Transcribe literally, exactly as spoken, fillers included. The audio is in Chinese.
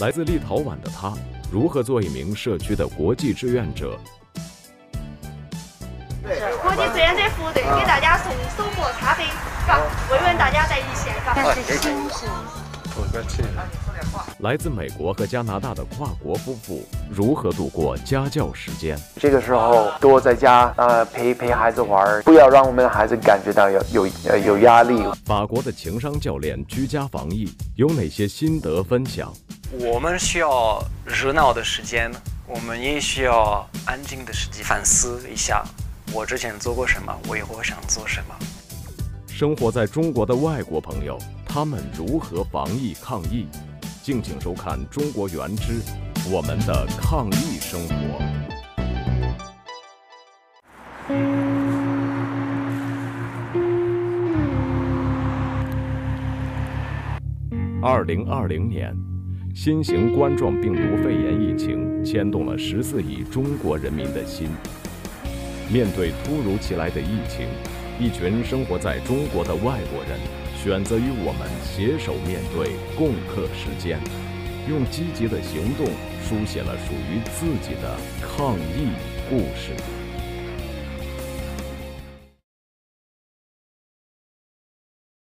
来自立陶宛的他，如何做一名社区的国际志愿者？ 国际志愿者服务队给大家送手磨咖啡，嘎，慰问大家在一线，嘎。 但是心情。 不客气。 来自美国和加拿大的跨国夫妇如何度过家教时间？ 这个时候多在家呃陪陪孩子玩，不要让我们的孩子感觉到有有呃有压力。 法国的情商教练居家防疫有哪些心得分享？ 我们需要热闹的时间，我们也需要安静的时间，反思一下我之前做过什么，我以后想做什么。 生活在中国的外国朋友，他们如何防疫抗疫？敬请收看《中国原之我们的抗疫生活》。二零二零年，新型冠状病毒肺炎疫情牵动了十四亿中国人民的心。面对突如其来的疫情，一群生活在中国的外国人选择与我们携手面对，共克时艰，用积极的行动书写了属于自己的抗疫故事。